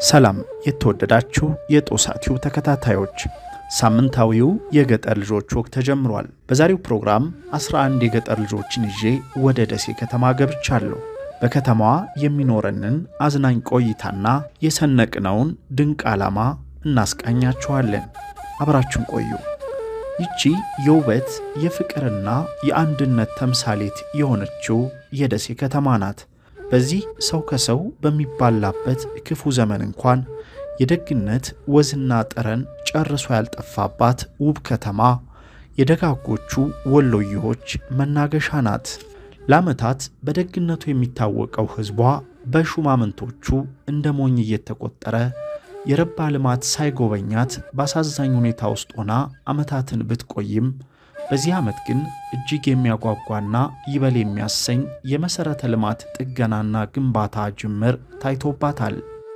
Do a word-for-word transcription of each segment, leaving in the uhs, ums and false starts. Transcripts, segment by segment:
ሰላም የተወደዳችሁ የጦሳቲው ተከታታዮች ሳምንታዊው የገጠር ልጆች ወቅት ተጀምሯል። በዛሬው ፕሮግራም አስራ አንድ የገጠር ልጆችን ይዤ ወደ ደሴ ከተማ ገብቻለሁ። በከተማዋ የሚኖረንን አዝናኝ ቆይታና የሰነቅነውን ድንቅ ዓላማ እናስቃኛችኋለን። አብራችሁን ቆዩ። ይቺ የውበት የፍቅርና የአንድነት ተምሳሌት የሆነችው የደሴ ከተማ ናት። በዚህ ሰው ከሰው በሚባላበት ክፉ ዘመን እንኳን የደግነት ወዝና ጠረን ጨርሶ ያልጠፋባት ውብ ከተማ የደጋጎቹ ወሎዮች መናገሻ ናት። ለዓመታት በደግነቱ የሚታወቀው ህዝቧ በሹማምንቶቹ እንደ ሞኝ እየተቆጠረ የረባ ልማት ሳይጎበኛት ባሳዛኝ ሁኔታ ውስጥ ሆና ዓመታትን ብትቆይም በዚህ ዓመት ግን እጅግ የሚያጓጓና ይበል የሚያሰኝ የመሰረተ ልማት ጥገናና ግንባታ ጅምር ታይቶባታል።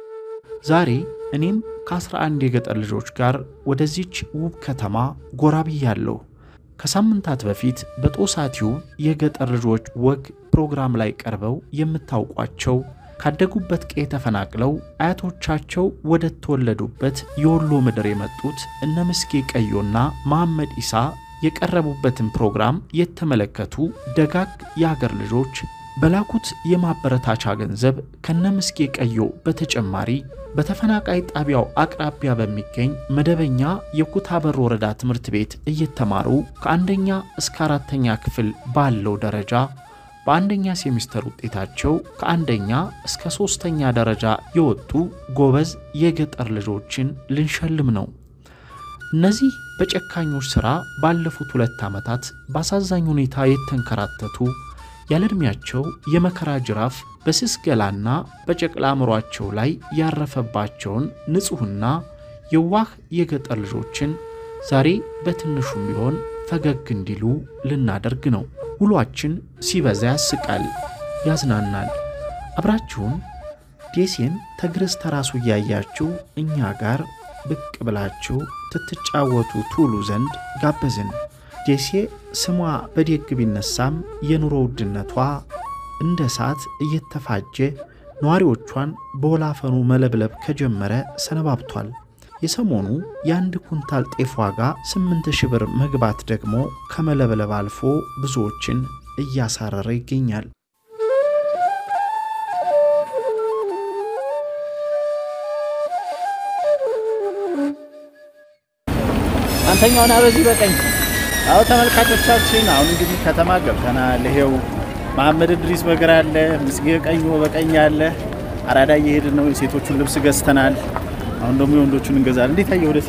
ዛሬ እኔም ከአስራ አንድ የገጠር ልጆች ጋር ወደዚች ውብ ከተማ ጎራ ብያለሁ። ከሳምንታት በፊት በጦሳቲው የገጠር ልጆች ወግ ፕሮግራም ላይ ቀርበው የምታውቋቸው ካደጉበት ቀዬ ተፈናቅለው አያቶቻቸው ወደ ተወለዱበት የወሎ ምድር የመጡት እነ ምስጌ ቀዮና መሐመድ ኢሳ የቀረቡበትን ፕሮግራም የተመለከቱ ደጋግ የሀገር ልጆች በላኩት የማበረታቻ ገንዘብ ከነምስጌ ቀዮ በተጨማሪ በተፈናቃይ ጣቢያው አቅራቢያ በሚገኝ መደበኛ የኩታበር ወረዳ ትምህርት ቤት እየተማሩ ከአንደኛ እስከ አራተኛ ክፍል ባለው ደረጃ በአንደኛ ሴሚስተር ውጤታቸው ከአንደኛ እስከ ሶስተኛ ደረጃ የወጡ ጎበዝ የገጠር ልጆችን ልንሸልም ነው። እነዚህ በጨካኞች ሥራ ባለፉት ሁለት ዓመታት ባሳዛኝ ሁኔታ የተንከራተቱ ያለድሚያቸው የመከራ ጅራፍ በስስ ገላና በጨቅላ አእምሯቸው ላይ ያረፈባቸውን ንጹህና የዋህ የገጠር ልጆችን ዛሬ በትንሹም ቢሆን ፈገግ እንዲሉ ልናደርግ ነው። ውሏችን ሲበዛ ያስቃል፣ ያዝናናል። አብራችሁን ደሴን ተግርስ ተራሱ ያያችሁ እኛ ጋር ብቅ ብላችሁ ትትጫወቱ ቱሉ ዘንድ ጋበዝን። ደሴ ስሟ በደግ ቢነሳም የኑሮ ውድነቷ እንደ ሳት እየተፋጀ ነዋሪዎቿን በወላፈኑ መለብለብ ከጀመረ ሰነባብቷል። የሰሞኑ የአንድ ኩንታል ጤፍ ዋጋ ስምንት ሺህ ብር መግባት ደግሞ ከመለብለብ አልፎ ብዙዎችን እያሳረረ ይገኛል። አንተኛውና በዚህ በቀኝ አው ተመልካቾቻችን አሁን እንግዲህ ከተማ ገብተናል። ይሄው መሐመድ ድሪስ በግራ አለ፣ ምስጌ ቀዮ በቀኝ አለ። አራዳ እየሄድን ነው። የሴቶቹን ልብስ ገዝተናል። አሁን ደግሞ የወንዶቹን እንገዛለን። እንዴት አየው ደሴ?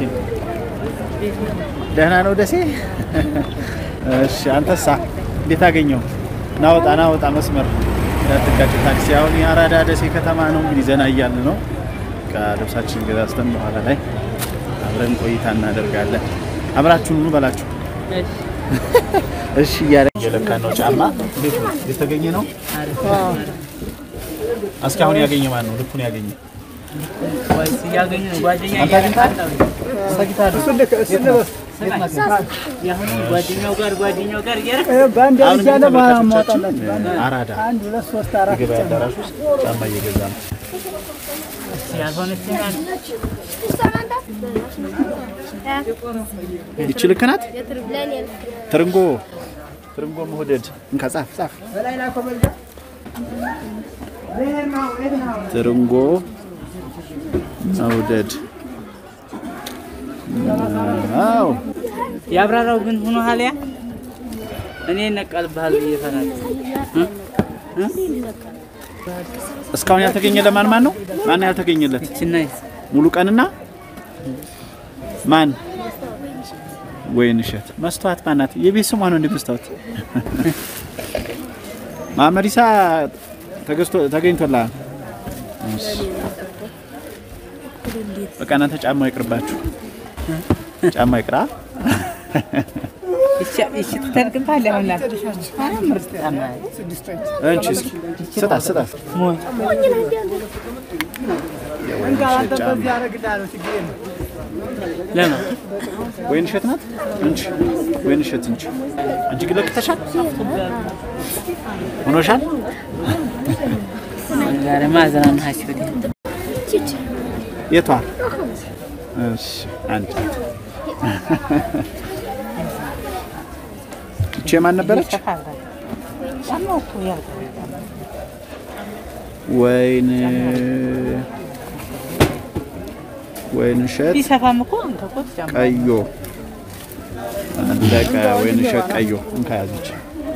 ደህና ነው ደሴ? እሺ አንተሳ እንዴት አገኘው? ናውጣ ናውጣ መስመር እንዳትጋጭ ታክሲ። አሁን የአራዳ ደሴ ከተማ ነው እንግዲህ ዘና እያልን ነው። ከልብሳችን ገዛዝተን በኋላ ላይ አብረን ቆይታ እናደርጋለን። አብራችሁን ሁሉ በላችሁ። እሺ እሺ ያለ የለካ ነው ጫማ እንዴት ነው የተገኘ ነው? አዎ እስካሁን ያገኘ ማን ነው? ልኩን ያገኘ ወይስ ያገኘ ነው? ጓደኛ ያገኝታል ሰግታ ስለከ ስለበስ ያሁን ጓደኛው ጋር ጓደኛው ጋር ያረክ ባንድ ያለ ማማጣላት አራዳ አንድ ሁለት ሶስት አራት ገበያ አዳራሽ ውስጥ ጫማ እየገዛ ነው። ያዞነችኛል ይችል ከናት ትርንጎ ትርንጎ መውደድ እንካ ጻፍ ጻፍ ትርንጎ መውደድ አው ያብራራው ግን ሆኖ ሐሊያ እኔ ነቀልብሃል ይፈናል እስካሁን ያልተገኘ ለማን ማን ነው? ማን ያልተገኘለት? እቺናይስ ሙሉ ቀንና ማን ወይንሸት መስታወት ማናት? የቤት ስሟ ነው እንዴ መስታወት? ማመሪሳ ተገዝቶ ተገኝቶላል። በቃ እናንተ ጫማ ይቅርባችሁ። ጫማ ይቅራ። እሺ እሺ ተርግባለ አሁን አራ ምርጥ ጫማ እንቺ ስጣ ስጣ ሞኝ እንካ አንተ በዚህ ያረግዳል ሲገኝ ለማ ወይንሸት ናት እንቺ ወይንሸት እንቺ አንቺ ግለክተሻል ሆኖሻል ጋር ማዘናን ሀሽውዲ የቷ እሺ አንድ እቺ ማን ነበረች ወይን ወይን ሸት ቢሰፋም እኮ አንተ እኮ ተጫማ ቀዮ አለቀ ወይን ሸት ቀዮ እንካያዝች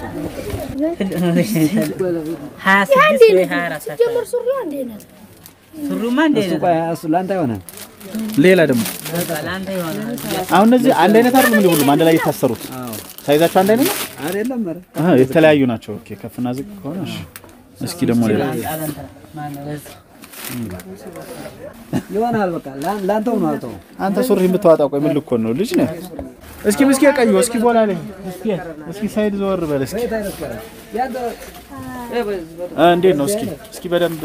ሀያ ስድስት ወይ ሀያ አራት ጀመር ሱሪው አንዴ ነው ሱሪውማ እንደ እሱ ቆይ እሱ ላንተ ይሆናል ሌላ ደግሞ ለአንተ ይሆናል አሁን እነዚህ አንድ አይነት አይደሉም እንዴ ሁሉም አንድ ላይ የታሰሩት አዎ ሳይዛቸው አንድ አይነት ነው አይደለም ኧረ አሃ የተለያዩ ናቸው ኦኬ ከፍና ዝቅ ከሆነ እሺ እስኪ ደግሞ ሌላ ይሆናል በቃ ላንተው ነው አልተው አንተ ሱሪ የምትዋጣው ቆይ ምን ልኮን ነው ልጅ ነህ እስኪ ምስኪ ቀዩ እስኪ ቦላ ላይ እስኪ እስኪ ሳይድ ዞር በል እስኪ አ እንዴት ነው እስኪ እስኪ በደንብ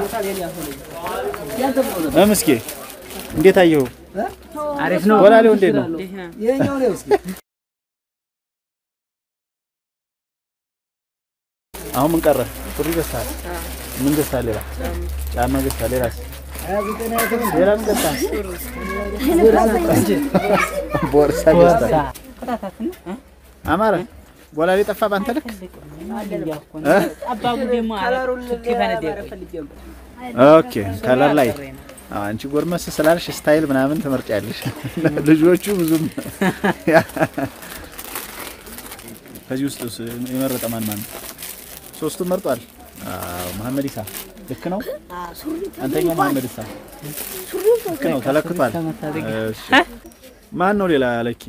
እ ምስኪ እንዴት አየው አሪፍ ነው ቦላ ላይ እንዴት ነው የኛው ነው እስኪ አሁን ምን ቀረ ሱሪ ገዝተሃል ምን ገዝተሃል ሌላ ጫማ ገዝተሃል ሌላስ ሌላ ምን ገዝተሃል ቦርሳ ገዝተሃል አማረ ቦላ ላይ ጠፋ ባንተ ልክ አባቡ ደግሞ አላሩን ይፈነደቅ ኦኬ ከለር ላይ አንቺ ጎርመስ ስላልሽ ስታይል ምናምን ተመርጫለሽ ልጆቹ ብዙም ከዚህ ውስጥ የመረጠ ማን ማን ሶስቱ መርጧል አዎ መሐመድ ኢሳ ልክ ነው አንተኛው መሐመድ ኢሳ ልክ ነው ተለክቷል እሺ ማን ነው ሌላ ለኪ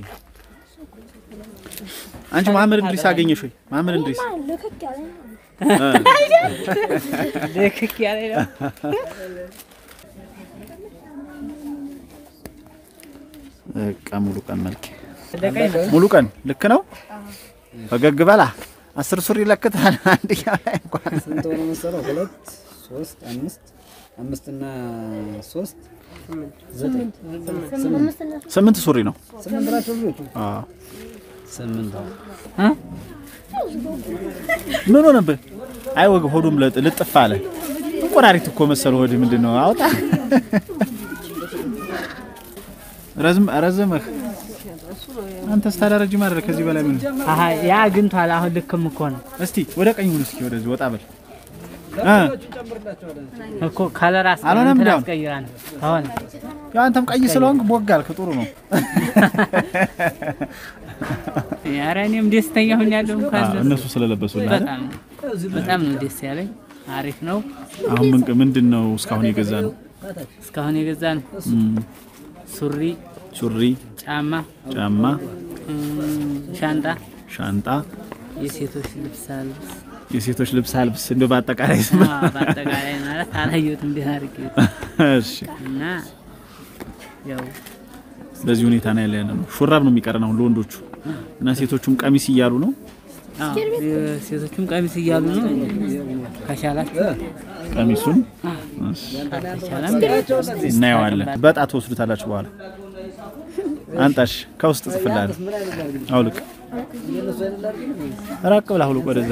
አንቺ መሐመድ እንድሪስ አገኘሽ ወይ መሐመድ እንድሪስ ለከክ ያለ ለከክ ያለ ነው ሙሉ ቀን መልክ ሙሉ ቀን ልክ ነው ፈገግ በላ አስር ሱሪ ለክታል አንድ ያለ እንኳን ስንት ሆነ መሰለው ሁለት ሶስት አምስት አምስት እና ሶስት ዘጠኝ ስምንት ሱሪ ነው ስምንት ናቸው ልጆቹ አዎ ስምንት እ ምን ሆነብህ አይ ወግ ሆዱም ልጥፍ አለ እንቆራሪት እኮ መሰለው ሆድ ምንድነው አውጣ ረዝም ረዝመህ አንተ ስታደረጅ ማድረግ ከዚህ በላይ ምን አሃ ያ አግንቷል አሁን ልክም እኮ ነው እስቲ ወደ ቀኝ ሁሉ እስኪ ወደዚህ ወጣ በል እ እኮ ካለራስ አልሆነም ዳውን አስቀይራን አሁን ያው አንተም ቀይ ስለሆንክ ቦጋልክ ጥሩ ነው ያራኔም ደስተኛ ሆኝ ያለው እንኳን እነሱ ስለለበሱልህ በጣም በጣም ነው ደስ ያለኝ አሪፍ ነው አሁን ምን ምንድነው እስካሁን የገዛ ነው እስካሁን የገዛ ነው ሱሪ ሱሪ ጫማ ጫማ ሻንጣ ሻንጣ የሴቶች ልብስ አልብስ የሴቶች ልብስ አልብስ እንደው በአጠቃላይ ስም በአጠቃላይ ማለት አላየሁትም እንዴት አድርጌ እሺ እና ያው በዚህ ሁኔታ ነው ያለው ሹራብ ነው የሚቀረን አሁን ለወንዶቹ እና ሴቶቹም ቀሚስ እያሉ ነው አዎ ሴቶቹም ቀሚስ እያሉ ነው ካሻላችሁ ቀሚሱን ካሻላም እናየዋለን በጣት ወስዱታላችሁ በኋላ አንታሽ ከውስጥ ጽፍላል አውልቅ ራቅ ብላ አውልቅ ወደዛ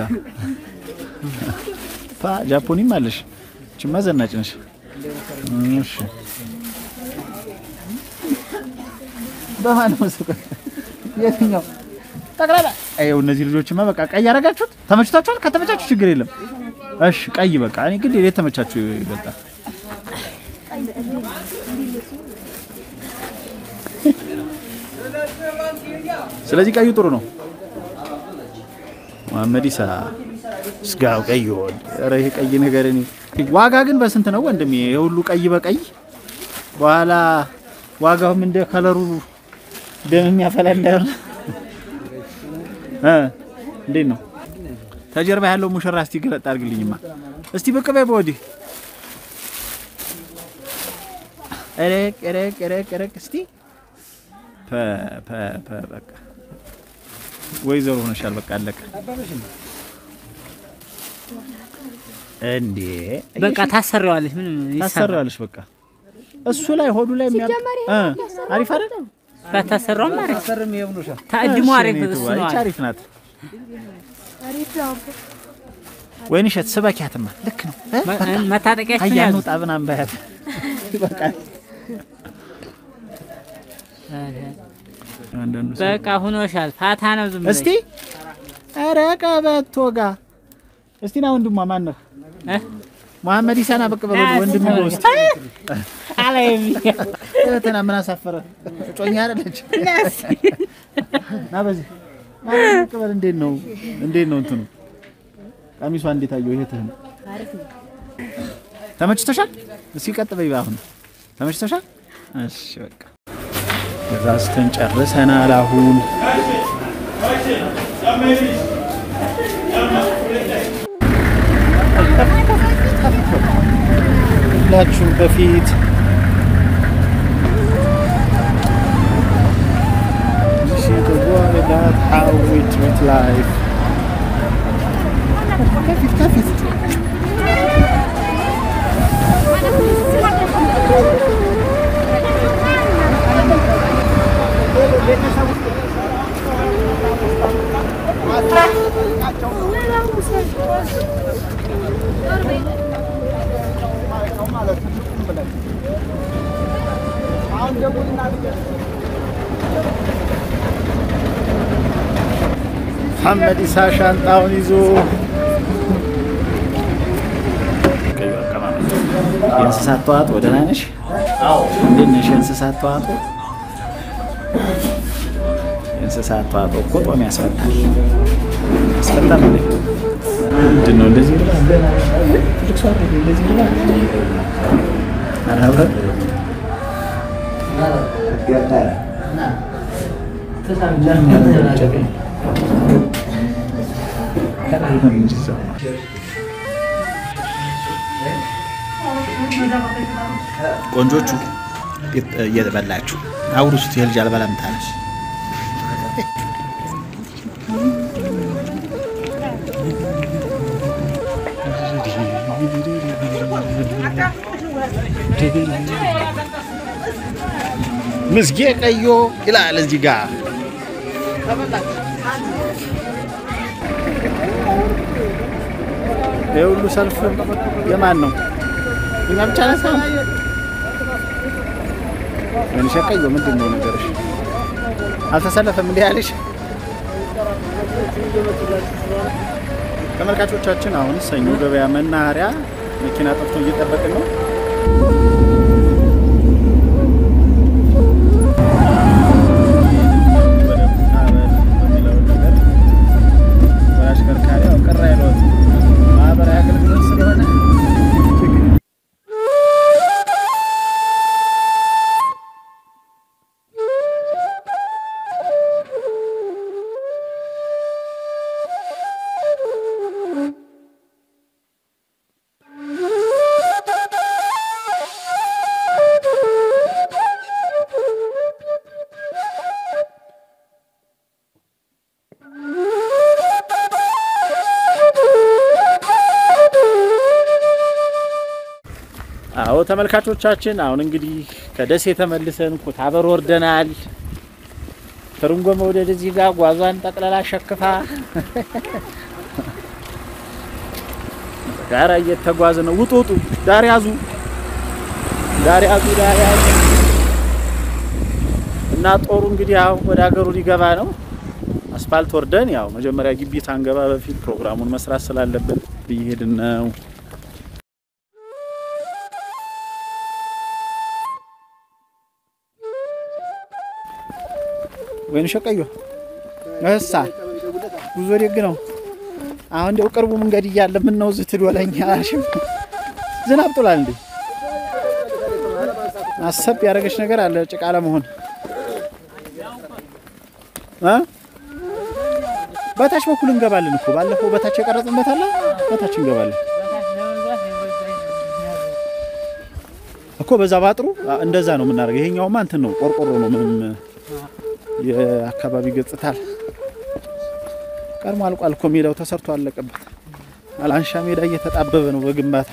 ፋ ጃፖኒም አለሽ ችማ ዘናጭ ነሽ እሺ በማን መስቀ የትኛው ጠቅላላ አይው እነዚህ ልጆችማ በቃ ቀይ ያረጋችሁት ተመችቷችኋል ከተመቻችሁ ችግር የለም እሺ ቀይ በቃ እኔ ግን ለየት ተመቻችሁ ይበልጣል ስለዚህ ቀዩ ጥሩ ነው መሐመድ ኢሳ ስጋው ቀዩ ኧረ ይሄ ቀይ ነገር እኔ ዋጋ ግን በስንት ነው ወንድሜ የሁሉ ቀይ በቀይ በኋላ ዋጋውም እንደ ከለሩ ደም የሚያፈላ እንዳይሆን እ እንዴት ነው ተጀርባ ያለው ሙሽራ እስቲ ገለጥ አድርግልኝማ እስቲ ብቅ በይ በወዲህ እረቅ እረቅ እረቅ እረቅ እስቲ ፐ ፐ ፐ በቃ ወይዘሮ ሆነሻል በቃ አለቀ እንዴ በቃ ታሰሪዋለሽ ምን ታሰሪዋለሽ በቃ እሱ ላይ ሆዱ ላይ የሚያል እ አሪፍ አይደል ባታሰራው ማለት ታሰርም ይብኑሻ ታድሞ አሪፍ እሱ ነው አሪፍ ናት አሪፍ ነው ወይን ሸት ሰበኪያትማ ልክ ነው መታጠቂያችን አያኑ ጣብናም ባያት በቃ በቃ ሆኖሻል ፋታ ነው ዝም ብለሽ እስቲ ኧረ ቀበቶ ጋር እስቲ ና ወንድሟ ማን ነህ እ መሐመድ ኢሳና በቃ በለው ወንድም ነው እስቲ አለኝ እተና ምን አሳፈረ ጮኛ አይደለች ና በዚህ ማቀበል እንዴት ነው እንዴት ነው እንትኑ ቀሚሷ እንዴት አየው እህትህን አሪፍ ነው ተመችቶሻል እስኪ ቀጥ በይ አሁን ተመችቶሻል እሺ በቃ ራስተን ጨርሰናል አሁን ሁላችሁም በፊት that how we treat life كيف كيف محمد إسا شانطاون يزو የእንስሳት ተዋጽኦ ደህና ነሽ? አዎ እንዴት ነሽ? የእንስሳት ተዋጽኦ የእንስሳት ተዋጽኦ እኮ ጦም ያስፈታል ያስፈታል እንዴ? ምንድን ነው እንደዚህ ይላል? ትልቅ ሰው አይደል እንደዚህ ይላል? አራበ ገባረ ተሳምጃን ያደረገ ከራይም እንጂዛ ቆንጆቹ እየበላችሁ አውሩት የልጅ አልበላም ታለሽ ምስጌ ቀዮ ይላል እዚህ ጋር የሁሉ ሰልፍ የማን ነው? እኛ ብቻ ነን ሰው ምን ሸቀዩ ምንድነው ነገርሽ? አልተሰለፈም እንዴ ያለሽ? ተመልካቾቻችን አሁን ሰኞ ገበያ መናኸሪያ መኪና ጠፍቶ እየጠበቅን ነው። አዎ ተመልካቾቻችን አሁን እንግዲህ ከደሴ ተመልሰን ኩታበር ወርደናል። ትርንጎ መውደድ እዚህ ጋር ጓዟን ጠቅላላ ሸክፋ ጋራ እየተጓዘ ነው። ውጡ ውጡ ዳር ያዙ ዳር ያዙ ዳር ያዙ እና ጦሩ እንግዲህ አሁን ወደ ሀገሩ ሊገባ ነው። አስፋልት ወርደን ያው መጀመሪያ ግቢ ታንገባ በፊት ፕሮግራሙን መስራት ስላለብን እየሄድን ነው። ወይን ሸቀዩ እሳ ጉዞ ደግ ነው። አሁን እንደው ቅርቡ መንገድ ይያለ ምን ነው ዝትድ ወለኛ አሽም ዝናብ ጥሏል እንዴ? አሰብ ያረገሽ ነገር አለ ጭቃ ለመሆን አ በታች በኩል እንገባለን እኮ ባለፈው በታች የቀረጽንበት አለ በታች እንገባለን እኮ በዛ ባጥሩ እንደዛ ነው የምናደርገው። ይሄኛው ማን እንትን ነው ቆርቆሮ ነው ምንም የአካባቢ ገጽታል ቀርሞ አልቋል እኮ ሜዳው ተሰርቶ አለቀበት። አላንሻ ሜዳ እየተጣበበ ነው በግንባታ።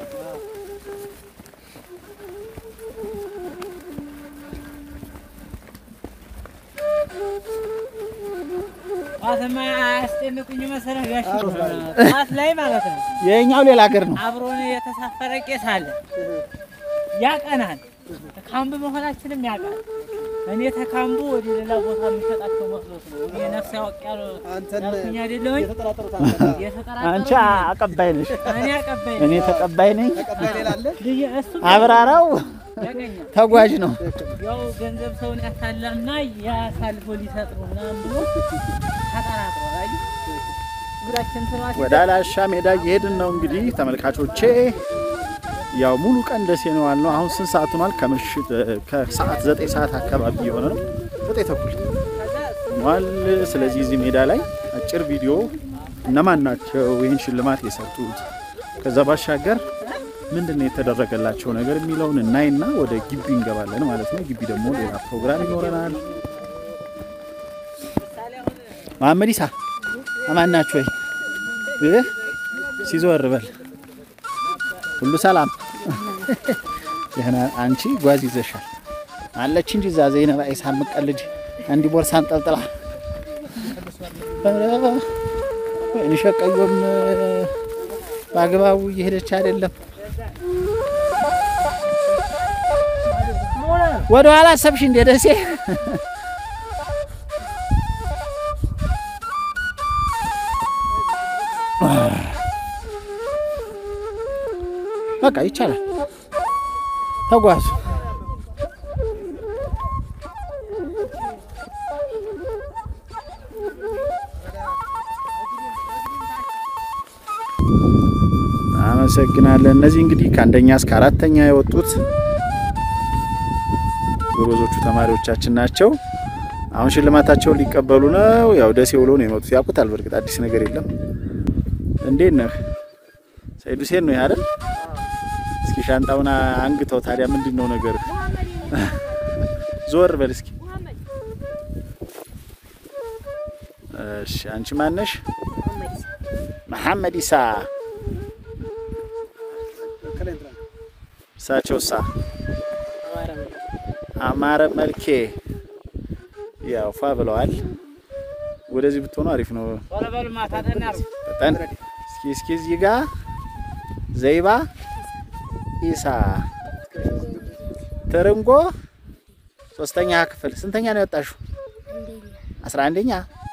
አተማ አስተምኩኝ መሰለህ ጋሽ አት ላይ ማለት ነው። የኛው ሌላ ሀገር ነው። አብሮን የተሳፈረ ቄስ አለ ያቀናል ካምብ መሆናችንም ያውቃል እኔ ተካምቡ ወደ ሌላ ቦታ የሚሰጣቸው መስሎት ነው እኔ ነፍስ ያወቅያል አንተን ያልኩኝ አይደለም የተጠራጠሩት አንቺ አቀባይ ነሽ እኔ አቀባይ እኔ ተቀባይ ነኝ ተቀባይ ሌላለ አብራራው ተጓዥ ነው ያው ገንዘብ ሰውን ያሳላልና ያሳልፎ ሊሰጥ ነው ምናምን ብሎ ተጠራጥሮ አይ ጉራችን ተራሽ ወደ አላሻ ሜዳ እየሄድን ነው እንግዲህ ተመልካቾቼ ያው ሙሉ ቀን ደሴ ነው አልነው አሁን ስንት ሰዓት ሆኗል ከምሽት ከሰዓት ዘጠኝ ሰዓት አካባቢ የሆነ ነው ዘጠኝ ተኩል ዋል ስለዚህ እዚህ ሜዳ ላይ አጭር ቪዲዮ እነማን ናቸው ይሄን ሽልማት የሰጡት ከዛ ባሻገር ምንድነው የተደረገላቸው ነገር የሚለውን እናይና ወደ ግቢ እንገባለን ማለት ነው ግቢ ደግሞ ሌላ ፕሮግራም ይኖረናል መሐመድ ኢሳ አማን ናችሁ ወይ እ ሲዞር በል ሁሉ ሰላም ይሄና አንቺ ጓዝ ይዘሻል አለች እንጂ ዛ ዘይነባ ኢሳ መቀልድ አንዲ ቦርሳን ጠልጥላ እኔ ሸቀዮም ባግባቡ ይሄደች አይደለም ወደ ኋላ ሰብሽ እንደ ደሴ በቃ ይቻላል ተጓዙ አመሰግናለን እነዚህ እንግዲህ ከአንደኛ እስከ አራተኛ የወጡት ጎበዞቹ ተማሪዎቻችን ናቸው አሁን ሽልማታቸውን ሊቀበሉ ነው ያው ደሴ ውሎ ነው የመጡት ያቁታል በርግጥ አዲስ ነገር የለም እንዴት ነህ ሰይድ ሁሴን ነው አይደል እስኪ ሻንጣውና አንግተው ታዲያ ምንድነው ነገር ዞር በል እስኪ እሺ አንቺ ማን ነሽ መሐመድ ኢሳ ሳቾሳ አማረ መልኬ ያው ፋ ብለዋል ወደዚህ ብትሆኑ አሪፍ ነው ወለበል ማታተና በጣም እስኪ እስኪ እዚህ ጋር ዘይባ ኢሳ ተረንጎ ሶስተኛ ክፍል ስንተኛ ነው ያጣሽው አስራ አንደኛ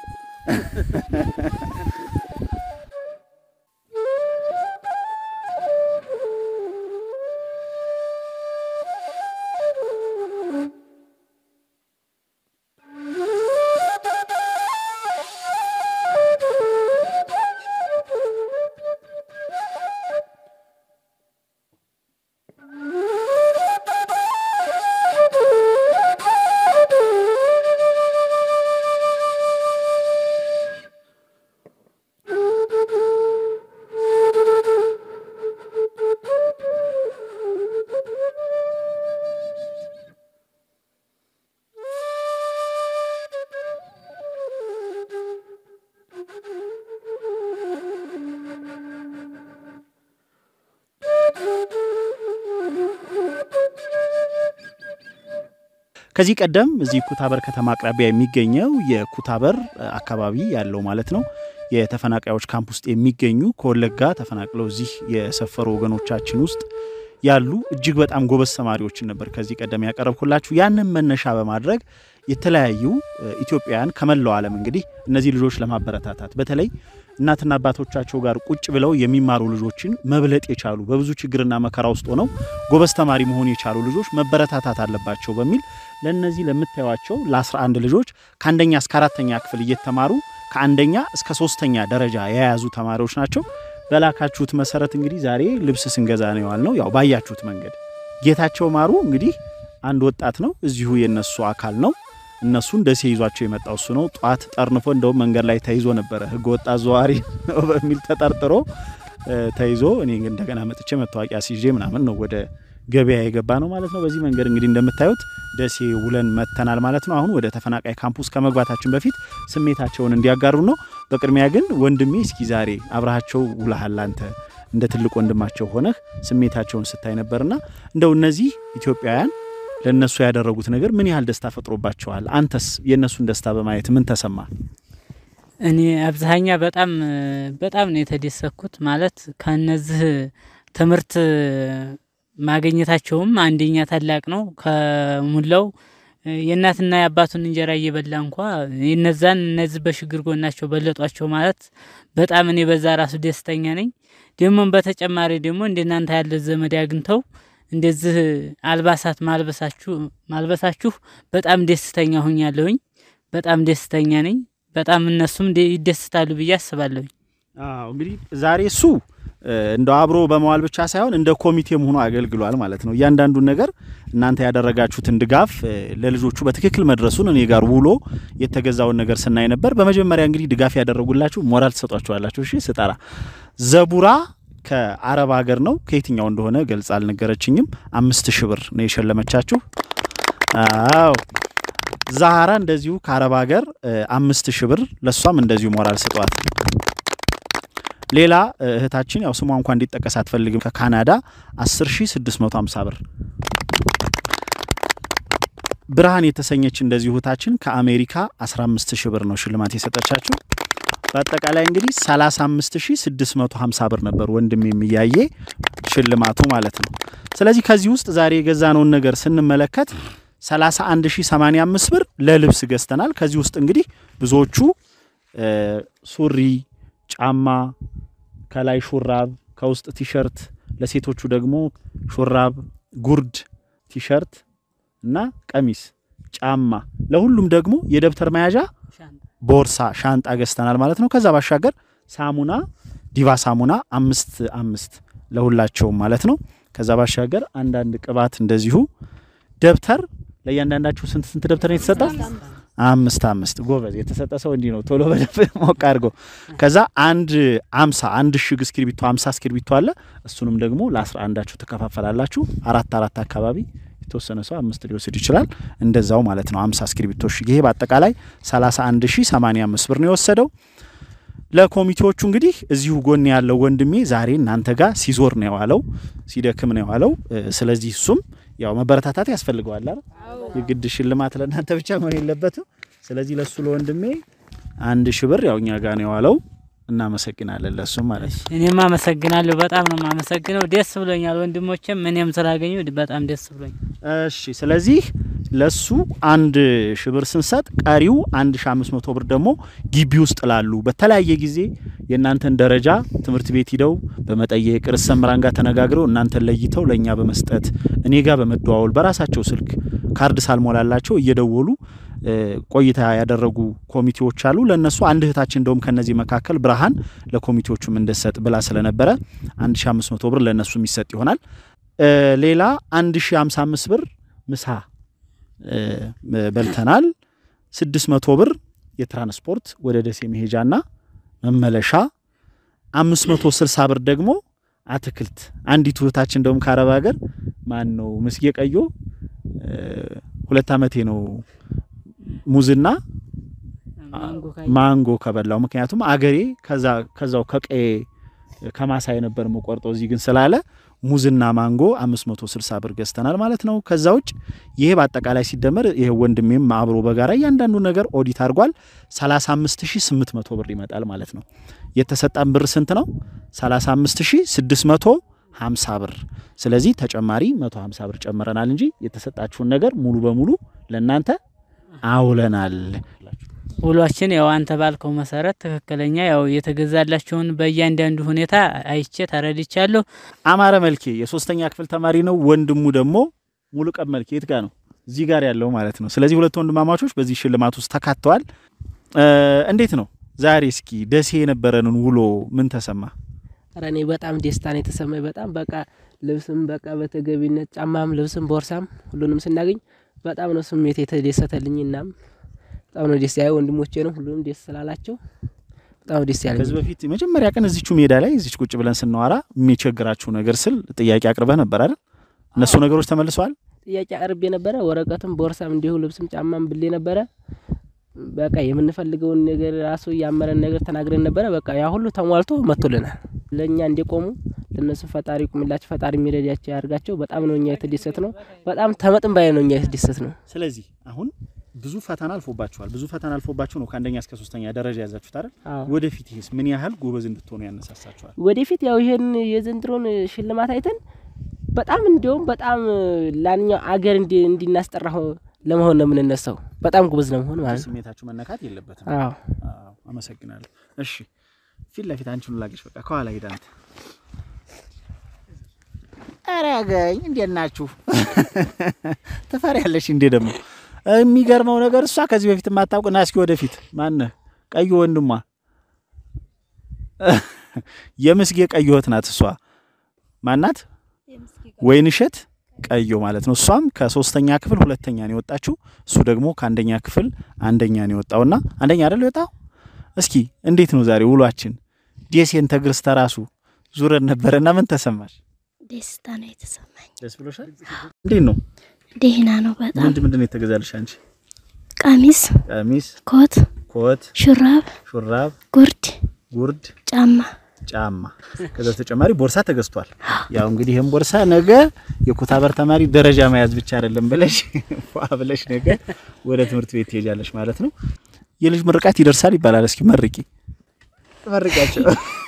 ከዚህ ቀደም እዚህ ኩታበር ከተማ አቅራቢያ የሚገኘው የኩታበር አካባቢ ያለው ማለት ነው የተፈናቃዮች ካምፕ ውስጥ የሚገኙ ከወለጋ ተፈናቅለው እዚህ የሰፈሩ ወገኖቻችን ውስጥ ያሉ እጅግ በጣም ጎበዝ ተማሪዎችን ነበር ከዚህ ቀደም ያቀርብኩላችሁ ያንን መነሻ በማድረግ የተለያዩ ኢትዮጵያውያን ከመላው ዓለም እንግዲህ እነዚህ ልጆች ለማበረታታት በተለይ እናትና አባቶቻቸው ጋር ቁጭ ብለው የሚማሩ ልጆችን መብለጥ የቻሉ በብዙ ችግርና መከራ ውስጥ ሆነው ጎበዝ ተማሪ መሆን የቻሉ ልጆች መበረታታት አለባቸው በሚል ለነዚህ ለምታዩዋቸው ለ11 ልጆች ከአንደኛ እስከ አራተኛ ክፍል እየተማሩ ከአንደኛ እስከ ሶስተኛ ደረጃ የያዙ ተማሪዎች ናቸው በላካችሁት መሰረት እንግዲህ ዛሬ ልብስ ስንገዛ ነው ያልነው ያው ባያችሁት መንገድ ጌታቸው ማሩ እንግዲህ አንድ ወጣት ነው እዚሁ የነሱ አካል ነው እነሱን ደሴ ይዟቸው የመጣው እሱ ነው ጧት ጠርንፎ እንደው መንገድ ላይ ተይዞ ነበር ህገ ወጣ ዘዋሪ ነው በሚል ተጠርጥሮ ተይዞ እኔ እንደገና መጥቼ መታወቂያ ሲጄ ምናምን ነው ወደ ገበያ የገባ ነው ማለት ነው በዚህ መንገድ እንግዲህ እንደምታዩት ደሴ ውለን መተናል ማለት ነው አሁን ወደ ተፈናቃይ ካምፑስ ከመግባታችን በፊት ስሜታቸውን እንዲያጋሩ ነው በቅድሚያ ግን ወንድሜ እስኪ ዛሬ አብራቸው ውለሃል አንተ እንደ ትልቅ ወንድማቸው ሆነህ ስሜታቸውን ስታይ ነበርና እንደው እነዚህ ኢትዮጵያውያን ለነሱ ያደረጉት ነገር ምን ያህል ደስታ ፈጥሮባቸዋል አንተስ የነሱን ደስታ በማየት ምን ተሰማ እኔ አብዛኛ በጣም በጣም ነው የተደሰኩት ማለት ከነዚህ ትምርት ማግኘታቸውም አንደኛ ታላቅ ነው ከሙላው የእናትና የአባቱን እንጀራ እየበላ እንኳን እነዛን እነዚህ በሽግር ጎናቸው በለጧቸው ማለት በጣም እኔ በዛ ራሱ ደስተኛ ነኝ። ደሞም በተጨማሪ ደሞ እንደናንተ ያለ ዘመድ ያግንተው እንደዚህ አልባሳት ማልበሳችሁ ማልበሳችሁ በጣም ደስተኛ ሆኛለሁኝ። በጣም ደስተኛ ነኝ። በጣም እነሱም ይደስታሉ ብዬ አስባለሁ። አዎ እንግዲህ ዛሬ እሱ እንደው አብሮ በመዋል ብቻ ሳይሆን እንደ ኮሚቴም ሆኖ አገልግሏል ማለት ነው። እያንዳንዱ ነገር እናንተ ያደረጋችሁትን ድጋፍ ለልጆቹ በትክክል መድረሱን እኔ ጋር ውሎ የተገዛውን ነገር ስናይ ነበር። በመጀመሪያ እንግዲህ ድጋፍ ያደረጉላችሁ ሞራል ተሰጧችኋላችሁ። እሺ ስጠራ ዘቡራ ከአረብ ሀገር ነው ከየትኛው እንደሆነ ገልጻ አልነገረችኝም። አምስት ሺህ ብር ነው የሸለመቻችሁ። አዎ ዛሃራ እንደዚሁ ከአረብ ሀገር አምስት ሺህ ብር ለሷም እንደዚሁ ሞራል ስጧት። ሌላ እህታችን ያው ስሟ እንኳን እንዲጠቀስ አትፈልግም ከካናዳ አስር ሺህ ስድስት መቶ ሃምሳ ብር። ብርሃን የተሰኘች እንደዚሁ እህታችን ከአሜሪካ አስራ አምስት ሺህ ብር ነው ሽልማት የሰጠቻችሁ። በአጠቃላይ እንግዲህ ሰላሳ አምስት ሺህ ስድስት መቶ ሃምሳ ብር ነበር ወንድም የሚያየ ሽልማቱ ማለት ነው። ስለዚህ ከዚህ ውስጥ ዛሬ የገዛነውን ነገር ስንመለከት ሰላሳ አንድ ሺህ ሰማንያ አምስት ብር ለልብስ ገዝተናል። ከዚህ ውስጥ እንግዲህ ብዙዎቹ ሱሪ፣ ጫማ፣ ከላይ ሹራብ፣ ከውስጥ ቲሸርት፣ ለሴቶቹ ደግሞ ሹራብ፣ ጉርድ፣ ቲሸርት እና ቀሚስ፣ ጫማ፣ ለሁሉም ደግሞ የደብተር መያዣ ቦርሳ፣ ሻንጣ ገዝተናል ማለት ነው። ከዛ ባሻገር ሳሙና፣ ዲቫ ሳሙና አምስት አምስት ለሁላቸውም ማለት ነው። ከዛ ባሻገር አንዳንድ ቅባት እንደዚሁ ደብተር ለያንዳንዳችሁ ስንት ስንት ደብተር ነው የተሰጠው? አምስት አምስት ጎበዝ የተሰጠ ሰው እንዲ ነው ቶሎ በደፍ ሞቅ አድርጎ። ከዛ አንድ ሃምሳ አንድ ሽግ እስክሪብቶ ሃምሳ እስክሪብቶ አለ። እሱንም ደግሞ ለ11ዳችሁ ተከፋፈላላችሁ። አራት አራት አካባቢ የተወሰነ ሰው አምስት ሊወስድ ይችላል እንደዛው ማለት ነው። ሃምሳ እስክሪብቶ ሽግ ይሄ በአጠቃላይ ሰላሳ አንድ ሺህ ሰማንያ አምስት ብር ነው የወሰደው። ለኮሚቴዎቹ እንግዲህ እዚሁ ጎን ያለው ወንድሜ ዛሬ እናንተ ጋር ሲዞር ነው ያዋለው ሲደክም ነው ያዋለው። ስለዚህ እሱም ያው መበረታታት ያስፈልገዋል አይደል? የግድ ሽልማት ለእናንተ ብቻ መሆን የለበትም። ስለዚህ ለሱ ለወንድሜ አንድ ሺህ ብር ያው እኛ ጋር ነው ያዋለው። እናመሰግናለን ለሱ ማለት ነው። እኔማ አመሰግናለሁ በጣም ነው ማመሰግነው። ደስ ብሎኛል ወንድሞቼም እኔም ስላገኙ በጣም ደስ ብሎኛል። እሺ ስለዚህ ለሱ አንድ ሺህ ብር ስንሰጥ ቀሪው አንድ ሺህ አምስት መቶ ብር ደግሞ ግቢ ውስጥ ላሉ በተለያየ ጊዜ የእናንተን ደረጃ ትምህርት ቤት ሂደው በመጠየቅ ርዕሰ መምህራን ጋር ተነጋግረው እናንተን ለይተው ለኛ በመስጠት እኔ ጋር በመደዋወል በራሳቸው ስልክ ካርድ ሳልሞላላቸው እየደወሉ ቆይታ ያደረጉ ኮሚቴዎች አሉ። ለነሱ አንድ እህታችን እንደውም ከነዚህ መካከል ብርሃን ለኮሚቴዎቹም እንደሰጥ ብላ ስለነበረ አንድ ሺህ አምስት መቶ ብር ለነሱ የሚሰጥ ይሆናል። ሌላ አንድ ሺህ ሃምሳ አምስት ብር ምሳ በልተናል። ስድስት መቶ ብር የትራንስፖርት ወደ ደሴ መሄጃና መመለሻ፣ አምስት መቶ ስልሳ ብር ደግሞ አትክልት አንዲት እህታችን እንደውም ከአረብ ሀገር ማን ነው መስጌ ቀዮ ሁለት አመቴ ነው ሙዝና ማንጎ ከበላው ምክንያቱም አገሬ ከዛ ከዛው ከቀይ ከማሳይ ነበር መቆርጠው እዚህ ግን ስላለ ሙዝና ማንጎ አምስት መቶ ስልሳ ብር ገዝተናል ማለት ነው። ከዛውጭ ይሄ በአጠቃላይ ሲደመር ይሄ ወንድሜም አብሮ በጋራ ያንዳንዱ ነገር ኦዲት አድርጓል ሰላሳ አምስት ሺህ ስምንት መቶ ብር ይመጣል ማለት ነው። የተሰጣን ብር ስንት ነው? ሰላሳ አምስት ሺህ ስድስት መቶ ሃምሳ ብር። ስለዚህ ተጨማሪ መቶ ሃምሳ ብር ጨምረናል እንጂ የተሰጣችሁን ነገር ሙሉ በሙሉ ለእናንተ አውለናል። ውሏችን ያው አንተ ባልከው መሰረት ትክክለኛ ያው የተገዛላችሁን በእያንዳንዱ ሁኔታ አይቼ ተረድቻለሁ። አማረ መልኬ የሶስተኛ ክፍል ተማሪ ነው። ወንድሙ ደግሞ ሙሉቀን መልኬ የት ጋር ነው? እዚህ ጋር ያለው ማለት ነው። ስለዚህ ሁለት ወንድማማቾች በዚህ ሽልማት ውስጥ ተካተዋል። እንዴት ነው ዛሬ እስኪ ደሴ የነበረንን ውሎ ምን ተሰማ? አረኔ በጣም ደስታ ነው የተሰማኝ። በጣም በቃ ልብስም በቃ በተገቢነት ጫማም ልብስም ቦርሳም ሁሉንም ስናገኝ በጣም ነው ስሜት የተደሰተልኝና በጣም ነው ደስ ያለው። ወንድሞቼ ነው ሁሉንም ደስ ስላላቸው በጣም ደስ ያለኝ። ከዚህ በፊት መጀመሪያ ቀን እዚቹ ሜዳ ላይ እዚች ቁጭ ብለን ስንዋራ የሚቸግራችሁ ነገር ስል ጥያቄ አቅርበህ ነበር አይደል? እነሱ ነገሮች ተመልሰዋል? ጥያቄ አቅርቤ ነበር። ወረቀትም ቦርሳም እንዲሁ ልብስም ጫማም ብሌ ነበር። በቃ የምንፈልገውን ነገር ራሱ ያመረን ነገር ተናግረን ነበር። በቃ ያ ሁሉ ተሟልቶ መጥቶልናል። ለኛ እንደቆሙ ለነሱ ፈጣሪ ቁምላች ፈጣሪ የሚረዳቸው ያርጋቸው። በጣም ነው እኛ የተደሰት ነው። በጣም ተመጥን ባይ ነው እኛ የተደሰት ነው። ስለዚህ አሁን ብዙ ፈተና አልፎባችኋል። ብዙ ፈተና አልፎባችሁ ነው ከአንደኛ እስከ ሶስተኛ ደረጃ ያዛችሁት አይደል? ወደፊት ይሄስ ምን ያህል ጎበዝ እንድትሆኑ ያነሳሳችኋል? ወደፊት ያው ይሄን የዘንድሮን ሽልማት አይተን በጣም እንደውም በጣም ላንኛው አገር እንዲ እንዲናስጠራው ለመሆን ነው የምንነሳው በጣም ጉብዝ ነው መሆን ማለት ስሜታችሁ መነካት የለበትም አዎ አዎ አመሰግናለሁ እሺ ፊት ለፊት አንቺን ላግሽ በቃ ከኋላ ሄዳንተ አራጋኝ እንደናችሁ ተፈሪያለሽ እንዴ ደሞ የሚገርመው ነገር እሷ ከዚህ በፊት ማታውቅና እስኪ ወደፊት ማን ቀዩ ወንድሟ የምስጌ ቀዩት ናት እሷ ማናት ወይንሸት ቀዩ ማለት ነው እሷም ከሶስተኛ ክፍል ሁለተኛ ነው የወጣችው እሱ ደግሞ ከአንደኛ ክፍል አንደኛ ነው የወጣውና አንደኛ አይደል የወጣው እስኪ እንዴት ነው ዛሬ ውሏችን ዲኤስኤን ተግርስ ተራሱ ዙረን ነበርና ምን ተሰማሽ ደስታ ነው የተሰማኝ ደስ ብሎሻል እንዴት ነው ደህና ነው በጣም ምንድን ምንድን ነው የተገዛልሽ አንቺ ቀሚስ ቀሚስ ኮት ኮት ሹራብ ሹራብ ጉርድ ጉርድ ጫማ ጫማ ከዛ ተጨማሪ ቦርሳ ተገዝቷል ያው እንግዲህ ይሄን ቦርሳ ነገ የኩታበር ተማሪ ደረጃ መያዝ ብቻ አይደለም ብለሽ ፏ ብለሽ ነገ ወደ ትምህርት ቤት ትሄጃለሽ ማለት ነው የልጅ ምርቃት ይደርሳል ይባላል እስኪ መርቂ መርቂያቸው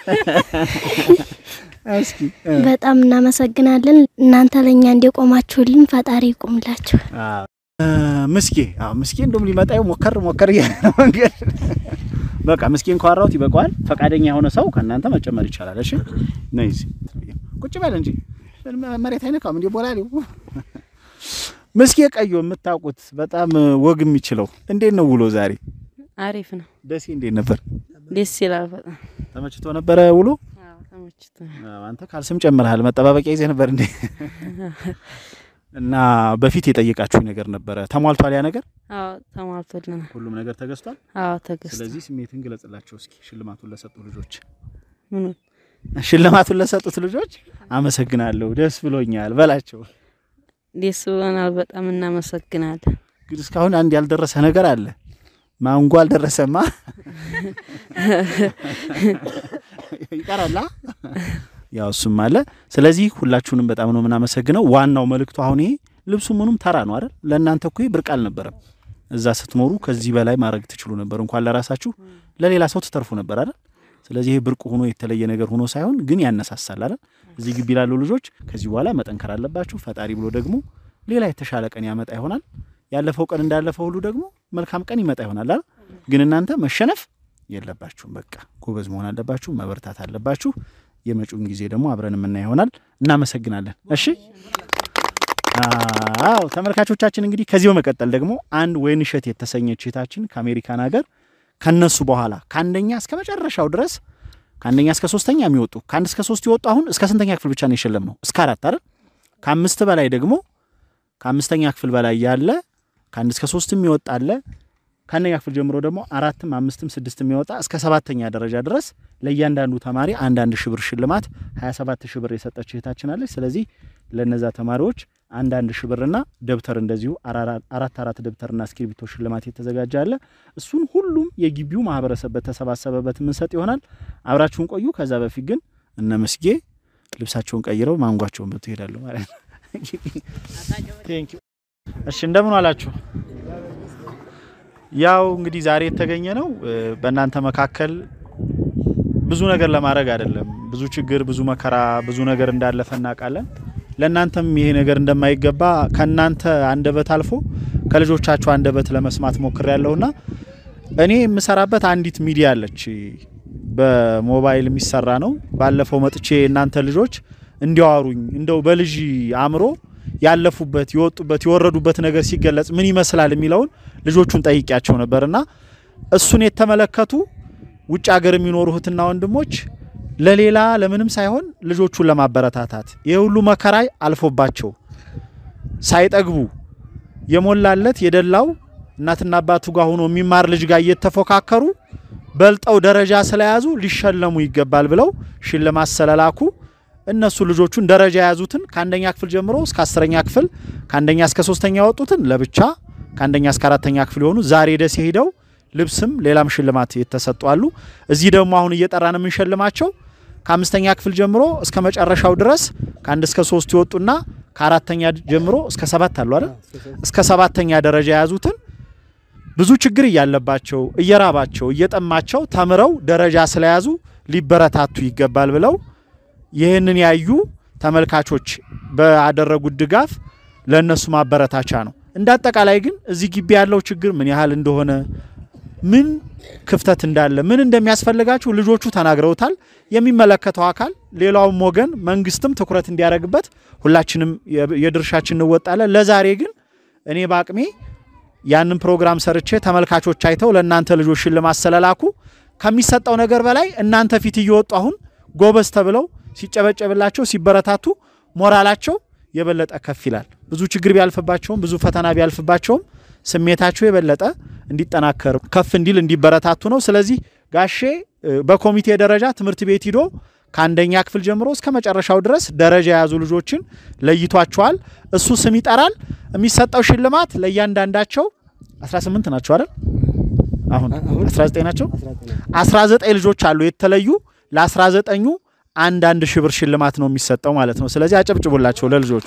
እስኪ በጣም እናመሰግናለን እናንተ ለኛ እንደቆማችሁልን ፈጣሪ ይቆምላችሁ አዎ ምስኪ አዎ ምስኪ እንደም ሊመጣው ሞከር ሞከር ያለው እንግዲህ በቃ ምስኪን ቋራውት ይበቃዋል ፈቃደኛ የሆነ ሰው ከናንተ መጨመር ይችላል እሺ ነይዚ ቁጭ በል እንጂ መሬት አይነካም እንዴ ቦላሊው ምስኪ ቀዩ የምታውቁት በጣም ወግ የሚችለው እንዴት ነው ውሎ ዛሬ አሪፍ ነው ደስ እንዴት ነበር ደስ ይላል በጣም ተመችቶ ነበር ውሎ አዎ ተመችቶ አዎ አንተ ካልስም ጨምረሃል መጠባበቂያ ይዘህ ነበር እንዴ እና በፊት የጠየቃችሁኝ ነገር ነበር ተሟልቷል ያ ነገር አዎ ተሟልቶልናል ሁሉም ነገር ተገዝቷል አዎ ተገዝቷል ስለዚህ ስሜትን ገለጽላችሁ እስኪ ሽልማቱን ለሰጡ ልጆች ምን ሽልማቱን ለሰጡት ልጆች አመሰግናለሁ ደስ ብሎኛል በላቸው ደስ ብሎናል በጣም እናመሰግናለን ግን እስካሁን አንድ ያልደረሰ ነገር አለ ማንጎ አልደረሰማ ይቀራላ ያው እሱም አለ ስለዚህ ሁላችሁንም በጣም ነው ምናመሰግነው ዋናው መልእክቱ አሁን ይሄ ልብሱ ምኑም ተራ ነው አይደል ለእናንተ እኮ ብርቅ አልነበረም እዛ ስትኖሩ ከዚህ በላይ ማድረግ ትችሉ ነበር እንኳን ለራሳችሁ ለሌላ ሰው ተተርፉ ነበር አይደል ስለዚህ ይሄ ብርቅ ሆኖ የተለየ ነገር ሆኖ ሳይሆን ግን ያነሳሳል አይደል እዚህ ግቢ ያሉ ልጆች ከዚህ በኋላ መጠንከር አለባችሁ ፈጣሪ ብሎ ደግሞ ሌላ የተሻለ ቀን ያመጣ ይሆናል ያለፈው ቀን እንዳለፈው ሁሉ ደግሞ መልካም ቀን ይመጣ ይሆናል አይደል ግን እናንተ መሸነፍ የለባችሁም በቃ ጎበዝ መሆን አለባችሁ መበርታት አለባችሁ የመጪውን ጊዜ ደግሞ አብረን ምንና ይሆናል እናመሰግናለን እሺ አዎ ተመልካቾቻችን እንግዲህ ከዚህ በመቀጠል ደግሞ አንድ ወይንሸት የተሰኘች እህታችን ከአሜሪካን ሀገር ከነሱ በኋላ ከአንደኛ እስከ መጨረሻው ድረስ ከአንደኛ እስከ ሶስተኛ የሚወጡ ከአንድ እስከ ሶስት ይወጡ አሁን እስከ ስንተኛ ክፍል ብቻ ነው የሸለምነው እስከ አራት አይደል ከአምስት በላይ ደግሞ ከአምስተኛ ክፍል በላይ ያለ ከአንድ እስከ ሶስት የሚወጣለ ከአንደኛ ክፍል ጀምሮ ደግሞ አራትም አምስትም ስድስትም የሚወጣ እስከ ሰባተኛ ደረጃ ድረስ ለእያንዳንዱ ተማሪ አንድ አንድ ሺህ ብር ሽልማት ሀያ ሰባት ሺህ ብር የሰጠች እህታችን አለች ስለዚህ ለነዛ ተማሪዎች አንድ አንድ ሺህ ብርና ደብተር እንደዚሁ አራት አራት ደብተርና እስክሪብቶ ሽልማት የተዘጋጀ አለ እሱን ሁሉም የግቢው ማህበረሰብ በተሰባሰበበት ምን ሰጥ ይሆናል አብራችሁን ቆዩ ከዛ በፊት ግን እነ መስጌ ልብሳቸውን ቀይረው ማንጓቸውን በቱ ይሄዳሉ ማለት ነው ቴንክ ዩ እሺ እንደምን ዋላችሁ ያው እንግዲህ ዛሬ የተገኘ ነው በእናንተ መካከል ብዙ ነገር ለማድረግ አይደለም ብዙ ችግር ብዙ መከራ ብዙ ነገር እንዳለፈና ቃለን ለእናንተም ይሄ ነገር እንደማይገባ ከናንተ አንደበት አልፎ ከልጆቻችሁ አንደበት ለመስማት ሞክር ያለውና እኔ የምሰራበት አንዲት ሚዲያ አለች በሞባይል የሚሰራ ነው ባለፈው መጥቼ እናንተ ልጆች እንዲያወሩኝ እንደው በልጅ አምሮ ያለፉበት ይወጡበት ይወረዱበት ነገር ሲገለጽ ምን ይመስላል የሚለውን ልጆቹን ጠይቂያቸው ነበርና እሱን የተመለከቱ ውጭ ሀገር የሚኖሩ እህትና ወንድሞች ለሌላ ለምንም ሳይሆን ልጆቹን ለማበረታታት የሁሉ መከራይ አልፎባቸው ሳይጠግቡ የሞላለት የደላው እናትና አባቱ ጋር ሆኖ የሚማር ልጅ ጋር እየተፎካከሩ በልጠው ደረጃ ስለያዙ ሊሸለሙ ይገባል ብለው ሽልማት ስለላኩ እነሱ ልጆቹን ደረጃ ያዙትን ከአንደኛ ክፍል ጀምሮ እስከ አስረኛ ክፍል ከአንደኛ እስከ ሶስተኛ ወጡትን ለብቻ ከአንደኛ እስከ አራተኛ ክፍል ሆኑ ዛሬ ደስ ሄደው ልብስም ሌላም ሽልማት የተሰጧሉ እዚህ ደግሞ አሁን እየጠራን ምን ሸልማቸው ከአምስተኛ ክፍል ጀምሮ እስከ መጨረሻው ድረስ ከአንድ እስከ ሶስት ይወጡና ከአራተኛ ጀምሮ እስከ ሰባት አሉ አይደል እስከ ሰባተኛ ደረጃ ያዙትን ብዙ ችግር ያለባቸው እየራባቸው እየጠማቸው ተምረው ደረጃ ስለያዙ ሊበረታቱ ይገባል ብለው ይሄንን ያዩ ተመልካቾች ባደረጉት ድጋፍ ለነሱ ማበረታቻ ነው። እንዳጠቃላይ ግን እዚህ ግቢ ያለው ችግር ምን ያህል እንደሆነ ምን ክፍተት እንዳለ ምን እንደሚያስፈልጋችሁ ልጆቹ ተናግረውታል። የሚመለከተው አካል ሌላውም ወገን መንግስትም ትኩረት እንዲያደርግበት ሁላችንም የድርሻችን እንወጣለን። ለዛሬ ግን እኔ ባቅሜ ያንን ፕሮግራም ሰርቼ ተመልካቾች አይተው ለእናንተ ልጆች ሽልማት ስለላኩ ከሚሰጠው ነገር በላይ እናንተ ፊት እየወጡ አሁን ጎበዝ ተብለው ሲጨበጨብላቸው ሲበረታቱ ሞራላቸው የበለጠ ከፍ ይላል። ብዙ ችግር ቢያልፍባቸውም ብዙ ፈተና ቢያልፍባቸውም ስሜታቸው የበለጠ እንዲጠናከር ከፍ እንዲል እንዲበረታቱ ነው። ስለዚህ ጋሼ በኮሚቴ ደረጃ ትምህርት ቤት ሂዶ ከአንደኛ ክፍል ጀምሮ እስከ መጨረሻው ድረስ ደረጃ ያዙ ልጆችን ለይቷቸዋል። እሱ ስም ይጠራል። የሚሰጠው ሽልማት ለእያንዳንዳቸው አስራ ስምንት ናቸው አይደል? አሁን አስራ ዘጠኝ ናቸው። አስራ ዘጠኝ ልጆች አሉ የተለዩ ለ19ኙ አንድ አንድ ሺህ ብር ሽልማት ነው የሚሰጠው ማለት ነው። ስለዚህ አጨብጭቡላቸው ለልጆቹ።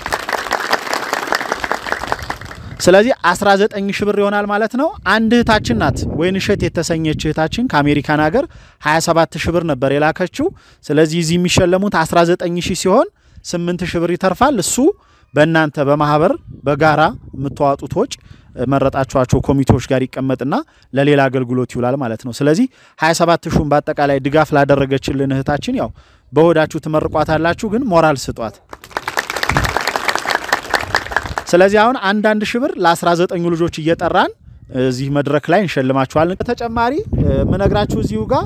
ስለዚህ አስራ ዘጠኝ ሺህ ብር ይሆናል ማለት ነው። አንድ እህታችን ናት ወይንሸት የተሰኘች እህታችን ከአሜሪካን ሀገር ሃያ ሰባት ሺህ ብር ነበር የላከችው። ስለዚህ እዚህ የሚሸለሙት አስራ ዘጠኝ ሺህ ሲሆን ስምንት ሺህ ብር ይተርፋል። እሱ በእናንተ በማህበር በጋራ የምትዋጡት ወጭ መረጣችኋቸው ኮሚቴዎች ጋር ይቀመጥና ለሌላ አገልግሎት ይውላል ማለት ነው። ስለዚህ ሃያ ሰባት ሺህን በአጠቃላይ ድጋፍ ላደረገችልን እህታችን ያው በሆዳችሁ ትመርቋታላችሁ፣ ግን ሞራል ስጧት። ስለዚህ አሁን አንድ አንድ ሺህ ብር ለ19 ልጆች እየጠራን እዚህ መድረክ ላይ እንሸልማቸዋለን። በተጨማሪ ምነግራችሁ እዚሁ ጋር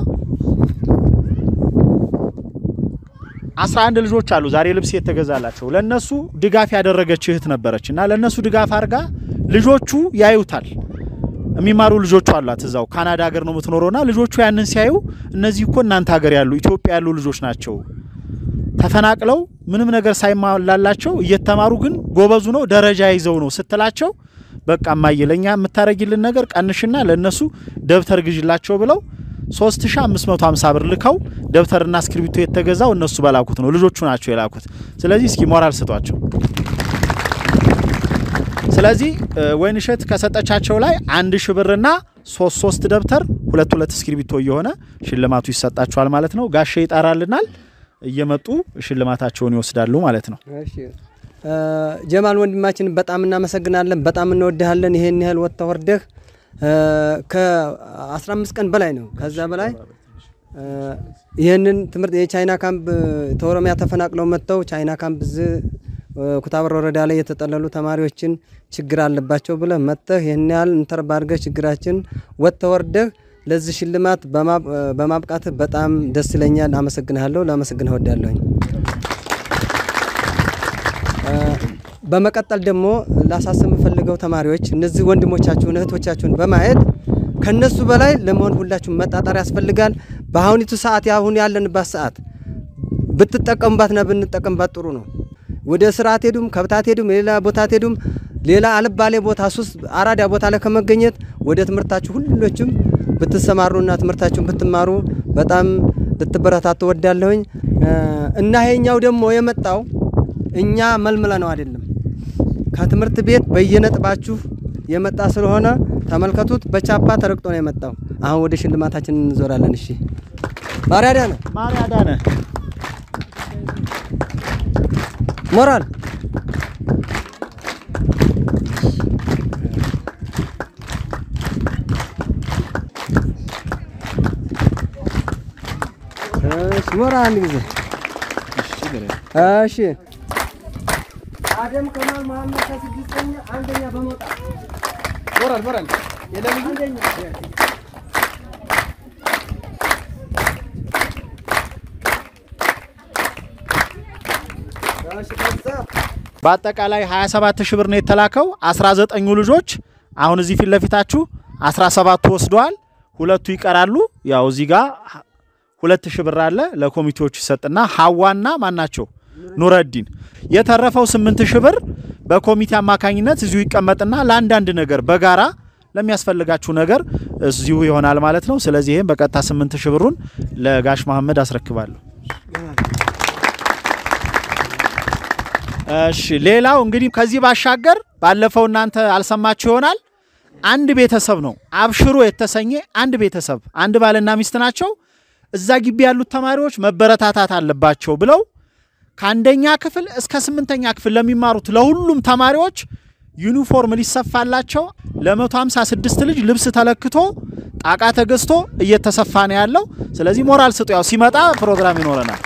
አስራ አንድ ልጆች አሉ ዛሬ ልብስ የተገዛላቸው ለነሱ ድጋፍ ያደረገች እህት ነበረችና ለነሱ ድጋፍ አርጋ ልጆቹ ያዩታል። የሚማሩ ልጆች አሏት እዛው ካናዳ ሀገር ነው የምትኖረውና ልጆቹ ያንን ሲያዩ እነዚህ እኮ እናንተ ሀገር ያሉ ኢትዮጵያ ያሉ ልጆች ናቸው ተፈናቅለው ምንም ነገር ሳይማላላቸው እየተማሩ ግን ጎበዙ ነው ደረጃ ይዘው ነው ስትላቸው በቃ ማይለኛ የምታረጊልን ነገር ቀንሽና ለነሱ ደብተር ግጅላቸው ብለው ሶስት ሺህ አምስት መቶ ሃምሳ ብር ልከው ደብተርና እስክሪብቶ የተገዛው እነሱ በላኩት ነው ልጆቹ ናቸው የላኩት። ስለዚህ እስኪ ሞራል ስጧቸው። ስለዚህ ወይንሸት ከሰጠቻቸው ላይ አንድ ሺህ ብርና ሶስት ሶስት ደብተር ሁለት ሁለት እስክሪብቶ የሆነ ሽልማቱ ይሰጣቸዋል ማለት ነው። ጋሼ ይጣራልናል እየመጡ ሽልማታቸውን ይወስዳሉ ማለት ነው። እሺ ጀማል ወንድማችን በጣም እናመሰግናለን። በጣም እንወድሃለን። ይሄን ያህል ወጣ ወርደህ ከ15 ቀን በላይ ነው ከዛ በላይ ይሄንን ትምርት የቻይና ካምፕ ተወሮሚያ ተፈናቅለው መጥተው ቻይና ካምፕ ዝ ኩታበር ወረዳ ላይ የተጠለሉ ተማሪዎችን ችግር አለባቸው ብለ መጥተህ ይሄን ያህል እንተርባርገህ ችግራችን ወጣ ወርደህ ለዚህ ሽልማት በማብቃት በጣም ደስ ይለኛል። አመሰግናለሁ። ላመሰግንህ ወዳለሁ። በመቀጠል ደግሞ ላሳስብ ፈልገው ተማሪዎች እነዚህ ወንድሞቻችሁን እህቶቻችሁን በማየት ከነሱ በላይ ለመሆን ሁላችሁ መጣጣር ያስፈልጋል። በአሁኒቱ ሰዓት ያሁን ያለንበት ሰዓት ብትጠቀሙባትና ብንጠቀምባት ጥሩ ነው። ወደ ስራት ሄዱም ከብታት ሄዱም ሌላ ቦታ ሄዱም ሌላ አልባሌ ቦታ ሱስ አራዳ ቦታ ላይ ከመገኘት ወደ ትምርታችሁ ሁሉችም ብትሰማሩና ትምርታችሁን ብትማሩ በጣም ልትበረታቱ ወዳለሁኝ። እና ይሄኛው ደግሞ የመጣው እኛ መልመላ ነው አይደለም ከትምርት ቤት በየነጥባችሁ የመጣ ስለሆነ ተመልከቱት። በቻፓ ተረቅጦ ነው የመጣው። አሁን ወደ ሽልማታችን እንዞራለን። እሺ ማርያዳነ ማርያዳነ ሞራል እሺ ሞራል እንግዲህ እሺ አደም ከማል መሐመድ ከስድስተኛ አንደኛ በመውጣት ሞራል ሞራል የለም አንደኛ በአጠቃላይ ሃያ ሰባት ሺህ ብር ነው የተላከው። አስራ ዘጠኝ ልጆች አሁን እዚህ ፊት ለፊታችሁ አስራ ሰባት ወስደዋል። ሁለቱ ይቀራሉ። ያው እዚህ ጋር ሁለት ሺህ ብር አለ ለኮሚቴዎች ይሰጥና ሐዋና ማናቸው ኑረዲን የተረፈው ስምንት ሺህ ብር በኮሚቴ አማካኝነት እዚሁ ይቀመጥና ለአንዳንድ ነገር በጋራ ለሚያስፈልጋችሁ ነገር እዚሁ ይሆናል ማለት ነው። ስለዚህ ይሄን በቀጥታ ስምንት ሺህ ብሩን ለጋሽ መሐመድ አስረክባለሁ። እሺ ሌላው እንግዲህ ከዚህ ባሻገር ባለፈው እናንተ አልሰማችሁ ይሆናል አንድ ቤተሰብ ነው አብሽሩ የተሰኘ አንድ ቤተሰብ አንድ ባልና ሚስት ናቸው። እዛ ግቢ ያሉት ተማሪዎች መበረታታት አለባቸው ብለው ከአንደኛ ክፍል እስከ ስምንተኛ ክፍል ለሚማሩት ለሁሉም ተማሪዎች ዩኒፎርም ሊሰፋላቸው ለ156 ልጅ ልብስ ተለክቶ ጣቃ ተገዝቶ እየተሰፋ ነው ያለው። ስለዚህ ሞራል ስጡ። ያው ሲመጣ ፕሮግራም ይኖረናል።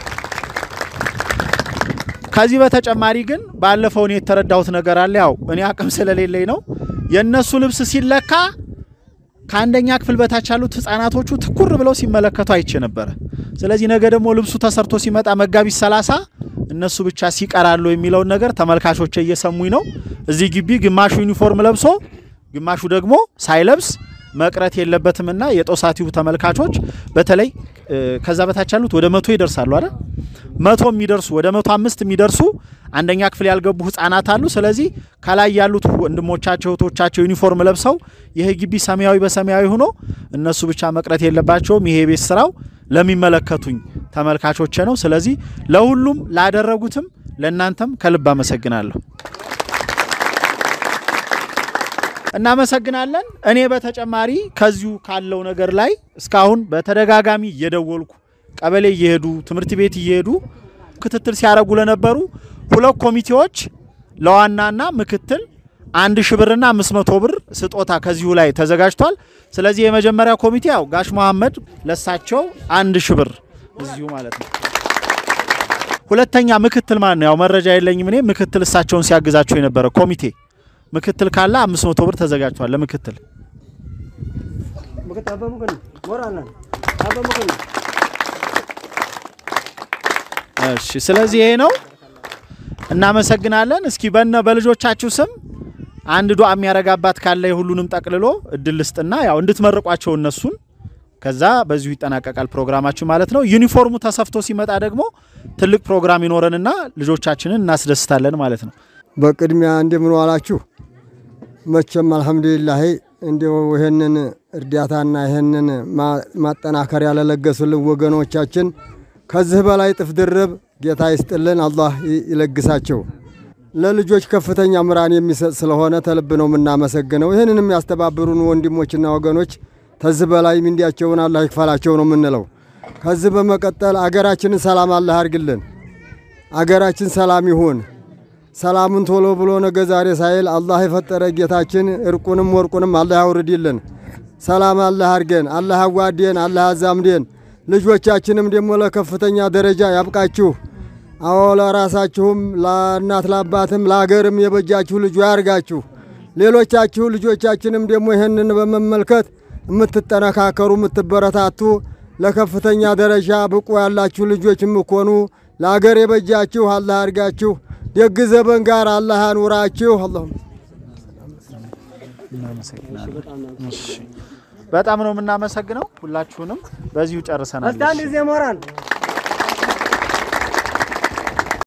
ከዚህ በተጨማሪ ግን ባለፈው ነው የተረዳሁት ነገር አለ። ያው እኔ አቅም ስለሌለኝ ነው የነሱ ልብስ ሲለካ ከአንደኛ ክፍል በታች ያሉት ህፃናቶቹ ትኩር ብለው ሲመለከቱ አይቼ ነበር። ስለዚህ ነገ ደግሞ ልብሱ ተሰርቶ ሲመጣ መጋቢት ሰላሳ እነሱ ብቻ ሲቀራሉ የሚለው ነገር ተመልካቾች እየሰሙኝ ነው። እዚህ ግቢ ግማሹ ዩኒፎርም ለብሶ ግማሹ ደግሞ ሳይለብስ መቅረት የለበትምና የጦሳቲው ተመልካቾች በተለይ ከዛ በታች ያሉት ወደ መቶ ይደርሳሉ አይደል? መቶ የሚደርሱ ወደ መቶ አምስት የሚደርሱ አንደኛ ክፍል ያልገቡ ህፃናት አሉ። ስለዚህ ከላይ ያሉት ወንድሞቻቸው እህቶቻቸው ዩኒፎርም ለብሰው ይሄ ግቢ ሰማያዊ በሰማያዊ ሆኖ እነሱ ብቻ መቅረት የለባቸውም። ይሄ ቤት ስራው ለሚመለከቱኝ ተመልካቾች ነው። ስለዚህ ለሁሉም ላደረጉትም ለእናንተም ከልብ አመሰግናለሁ። እናመሰግናለን። እኔ በተጨማሪ ከዚሁ ካለው ነገር ላይ እስካሁን በተደጋጋሚ እየደወልኩ ቀበሌ እየሄዱ ትምህርት ቤት እየሄዱ ክትትል ሲያረጉ ለነበሩ ሁለት ኮሚቴዎች ለዋናና ምክትል አንድ ሺህ ብርና አምስት መቶ ብር ስጦታ ከዚሁ ላይ ተዘጋጅቷል። ስለዚህ የመጀመሪያ ኮሚቴ ያው ጋሽ መሐመድ ለሳቸው አንድ ሺህ ብር እዚሁ ማለት ነው። ሁለተኛ ምክትል ማን ነው? ያው መረጃ የለኝም እኔ ምክትል እሳቸውን ሲያግዛቸው የነበረ ኮሚቴ ምክትል ካለ አምስት መቶ ብር ተዘጋጅቷል ለምክትል። እሺ ስለዚህ ይሄ ነው። እናመሰግናለን። እስኪ በእነ በልጆቻችሁ ስም አንድ ዱዓ የሚያረጋባት ካለ ሁሉንም ጠቅልሎ እድል ልስጥና ያው እንድትመርቋቸው እነሱን ከዛ በዚሁ ይጠናቀቃል ፕሮግራማችን ማለት ነው። ዩኒፎርሙ ተሰፍቶ ሲመጣ ደግሞ ትልቅ ፕሮግራም ይኖረንና ልጆቻችንን እናስደስታለን ማለት ነው። በቅድሚያ እንደምን ዋላችሁ? መቼም አልহামዱሊላህ እንደው ይሄንን እርዳታና ይሄንን ማጠናከሪያ ለለገሱልን ወገኖቻችን ከዚህ በላይ ጥፍ ድርብ ጌታ ይስጥልን፣ አላህ ይለግሳቸው። ለልጆች ከፍተኛ ምራን የሚሰጥ ስለሆነ ተልብ ነው የምናመሰግነው። ይሄንንም ያስተባብሩን ወንድሞችና ወገኖች ከዚህ በላይ ምንዲያቸውን አላህ ይክፈላቸው ነው የምንለው። ከዚህ በመቀጠል አገራችንን ሰላም አላህ ያርግልን። አገራችን ሰላም ይሁን። ሰላሙን ቶሎ ብሎ ነገ ዛሬ ሳይል አላህ የፈጠረ ጌታችን እርቁንም ወርቁንም አላህ ያውርድልን። ሰላም አላህ አርገን፣ አላህ አዋዴን፣ አላህ አዛምዴን። ልጆቻችንም ደግሞ ለከፍተኛ ደረጃ ያብቃችሁ። አዎ ለራሳችሁም ለእናት ለአባትም ለሀገርም የበጃችሁ ልጅ ያርጋችሁ። ሌሎቻችሁ ልጆቻችንም ደግሞ ይሄንን በመመልከት የምትጠነካከሩ የምትበረታቱ ለከፍተኛ ደረጃ ብቁ ያላችሁ ልጆች ምኮኑ ለሀገር የበጃችሁ አላህ ያርጋችሁ። ደግ ዘበን ጋር አላህ ያኑራችሁ። አላህ በጣም ነው የምናመሰግነው። ሁላችሁንም በዚሁ ጨርሰናል። አስታንድ ዘመራን